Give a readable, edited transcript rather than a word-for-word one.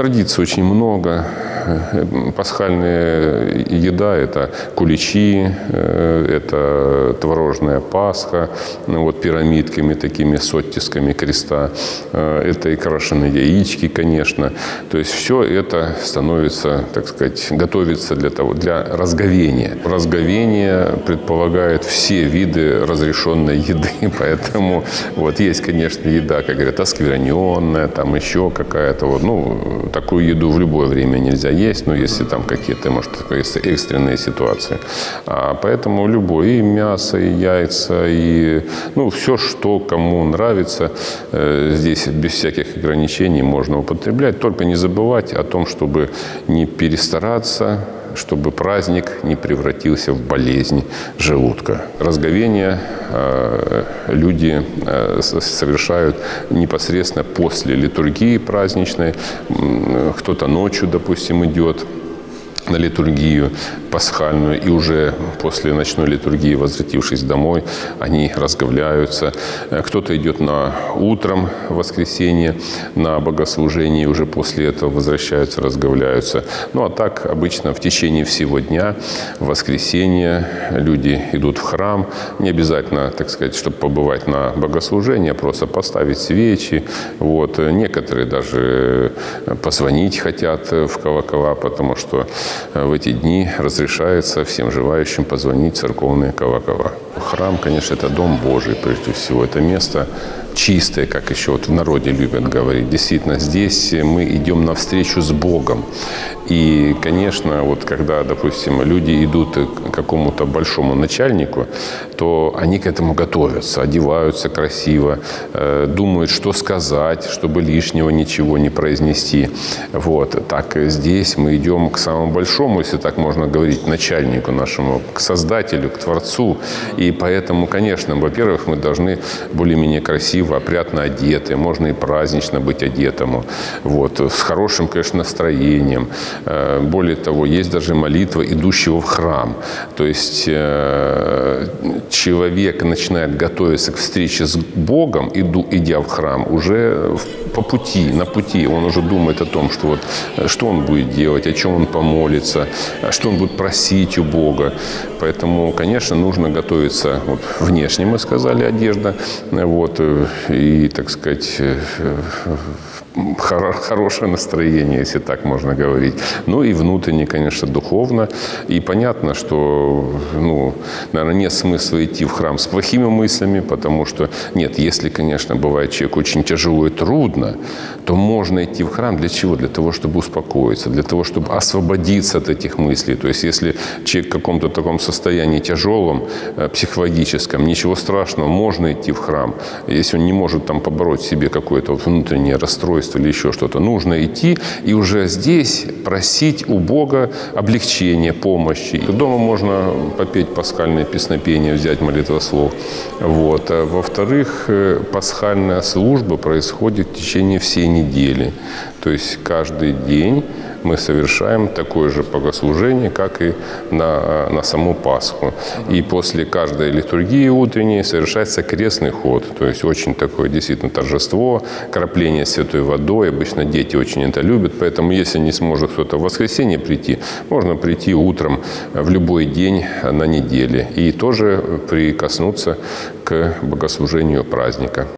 Традиций очень много. Пасхальная еда – это куличи, это творожная Пасха, вот пирамидками такими с оттисками креста. Это и крашеные яички, конечно. То есть все это становится, так сказать, готовится для разговения. Разговение предполагает все виды разрешенной еды, поэтому вот есть, конечно, еда, как говорят, оскверненная, там еще какая-то вот, такую еду в любое время нельзя есть, но если там какие-то, может, экстренные ситуации. Поэтому любое, и мясо, и яйца, и все, что кому нравится, здесь без всяких ограничений можно употреблять. Только не забывать о том, чтобы не перестараться, чтобы праздник не превратился в болезнь желудка. Разговение люди совершают непосредственно после литургии праздничной. Кто-то ночью, допустим, идет на литургию пасхальную, и уже после ночной литургии, возвратившись домой, они разговляются. Кто-то идет утром в воскресенье на богослужение, и уже после этого возвращаются, разговляются. А так обычно в течение всего дня, в воскресенье, люди идут в храм. Не обязательно, так сказать, чтобы побывать на богослужении, а просто поставить свечи. Вот. Некоторые даже позвонить хотят в колокола, потому что в эти дни разрешается всем желающим позвонить в церковные колокола. Храм, конечно, это Дом Божий, прежде всего. Это место чистое, как еще вот в народе любят говорить. Действительно, здесь мы идем навстречу с Богом. И, конечно, вот когда, допустим, люди идут к какому-то большому начальнику, то они к этому готовятся, одеваются красиво, думают, что сказать, чтобы лишнего ничего не произнести. Вот. Так здесь мы идем к самому большому, если так можно говорить, начальнику нашему, к Создателю, к Творцу. И поэтому, конечно, во-первых, мы должны более-менее красиво, опрятно одеты, можно и празднично быть одетому, вот, с хорошим, конечно, настроением. Более того, есть даже молитва идущего в храм. То есть человек начинает готовиться к встрече с Богом, идя в храм, уже на пути. Он уже думает о том, что он будет делать, о чем он помолится, что он будет просить у Бога. Поэтому, конечно, нужно готовиться внешне, мы сказали, одежда, и, так сказать, хорошее настроение, если так можно говорить. И внутренне, конечно, духовно. И понятно, что, наверное, нет смысла идти в храм с плохими мыслями, потому что, нет, если, конечно, бывает человеку очень тяжело и трудно, то можно идти в храм для чего? Для того, чтобы успокоиться, для того, чтобы освободиться от этих мыслей. То есть, если человек в каком-то таком состоянии тяжелом, психологическом, ничего страшного, можно идти в храм. Если он не может там побороть в себе какое-то внутреннее расстройство или еще что-то, нужно идти и уже здесь просить у Бога облегчения, помощи. Дома можно попеть пасхальное песнопение, взять молитвослов. Вот. А во-вторых, пасхальная служба происходит в течение всей недели. То есть каждый день мы совершаем такое же богослужение, как и на саму Пасху. И после каждой литургии утренней совершается крестный ход. То есть очень такое действительно торжество, крапление святой водой. Обычно дети очень это любят. Поэтому если не сможет кто-то в воскресенье прийти, можно прийти утром в любой день на неделе и тоже прикоснуться к богослужению праздника.